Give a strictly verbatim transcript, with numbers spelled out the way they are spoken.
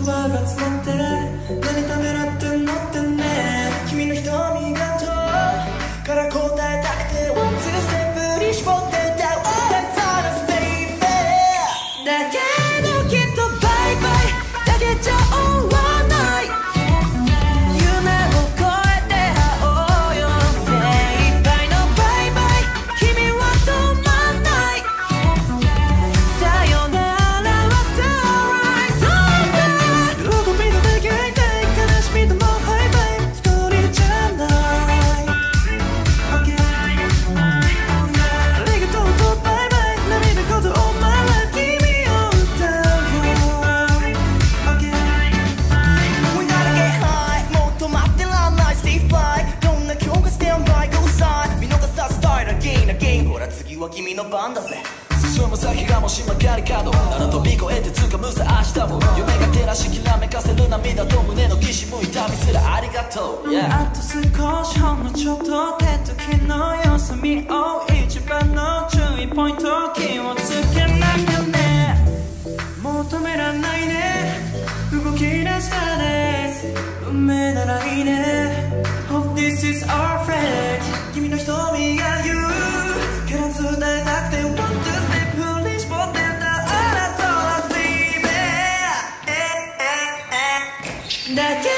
葉が詰まって何ためらってんのってね君の瞳が遠から答えたくて One two step 振り絞って歌う All that's honest baby だけどきっとバイバイだけじゃ終わんない夢を越えて会おうよ精一杯のバイバイ君は止まんないさよならはストーリーそうさ喜びのだけ会いたい悲しみともハイバイ一人じゃないありがとうとバイバイ涙こと All my life 君を歌うよ We gotta get high もっと待ってらんない Stay fly どんな今日が Stand by Go side 見逃さず Start again again ほら次は君の番だぜ進む先がもし曲がり角なら飛び越えて掴むさ明日も夢が照らしきらめかせる涙と胸のきしむ痛みすらありがとう、yeah、あと少しほんのちょっとって時の様子見よう一番の注意ポイント気をつけなきゃね求めらんないね動き出したです運命ならいいね Hope this is our fate 君の瞳が言うから伝えたくて One two step 振り絞ってたあなたは baby だけ